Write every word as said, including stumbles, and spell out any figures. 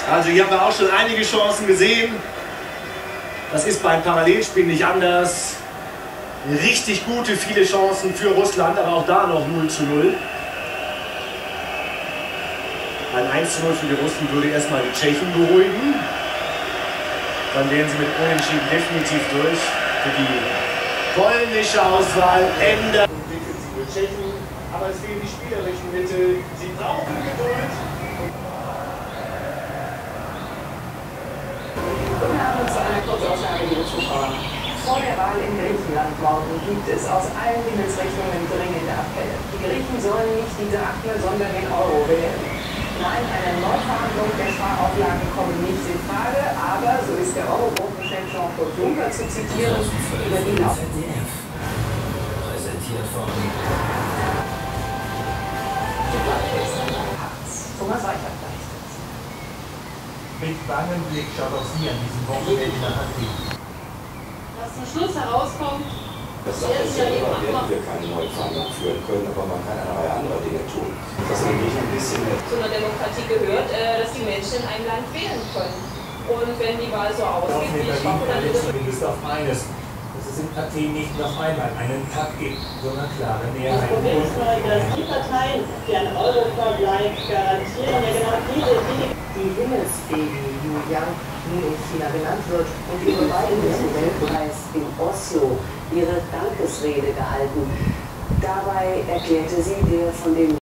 Also hier haben wir auch schon einige Chancen gesehen. Das ist beim Parallelspiel nicht anders. Richtig gute, viele Chancen für Russland, aber auch da noch null zu null. Ein eins zu null für die Russen würde erstmal die Tschechen beruhigen. Dann wären sie mit Unentschieden definitiv durch. Für die polnische Auswahl ändern. Entwickeln sie nur Tschechen, aber es fehlen die spielerischen Mittel. Sie brauchen Geduld. Wir haben uns eine Kurzaussage, liebe Zuschauer. Vor der Wahl in Griechenland morgen gibt es aus allen Himmelsrichtungen dringende Appelle. Die Griechen sollen nicht die Drachme, sondern den Euro wählen. Nein, eine Neuverhandlung der Sparauflagen kommen nicht in Frage, aber, so ist der Eurogruppenchef Jean-Claude Juncker zu zitieren, über die auch präsentiert von Thomas Reichert berichtet. Mit bangem Blick schaut auch sie an diesem Wochenende nach Athen. Was zum Schluss herauskommt, das sagt er selber, werden wir keine Neuverhandlungen führen können, aber man kann eine Reihe anderer Dinge tun. Das nämlich ein bisschen zu einer Demokratie gehört, dass die Menschen in einem Land wählen können. Und wenn die Wahl so ausgeht, wie ich hoffe, dann wird es zumindest auf eines, dass es in Athen nicht noch einmal einen Tag gibt, sondern klare Das Mehrheiten. Problem ist nur, dass die Parteien, die einen Euro-Verbleib garantieren, ja genau diese Dinge. Die Himmelsbaby Yu Yang, nun in China genannt wird, und ihre beiden den Nobelpreis in Oslo ihre Dankesrede gehalten. Dabei erklärte sie der von dem